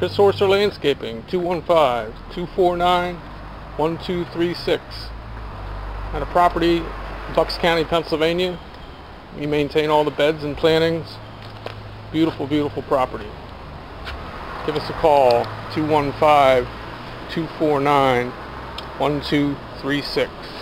Chris Orser Landscaping, 215-249-1236. At a property in Bucks County, Pennsylvania. We maintain all the beds and plantings. Beautiful, beautiful property. Give us a call, 215-249-1236.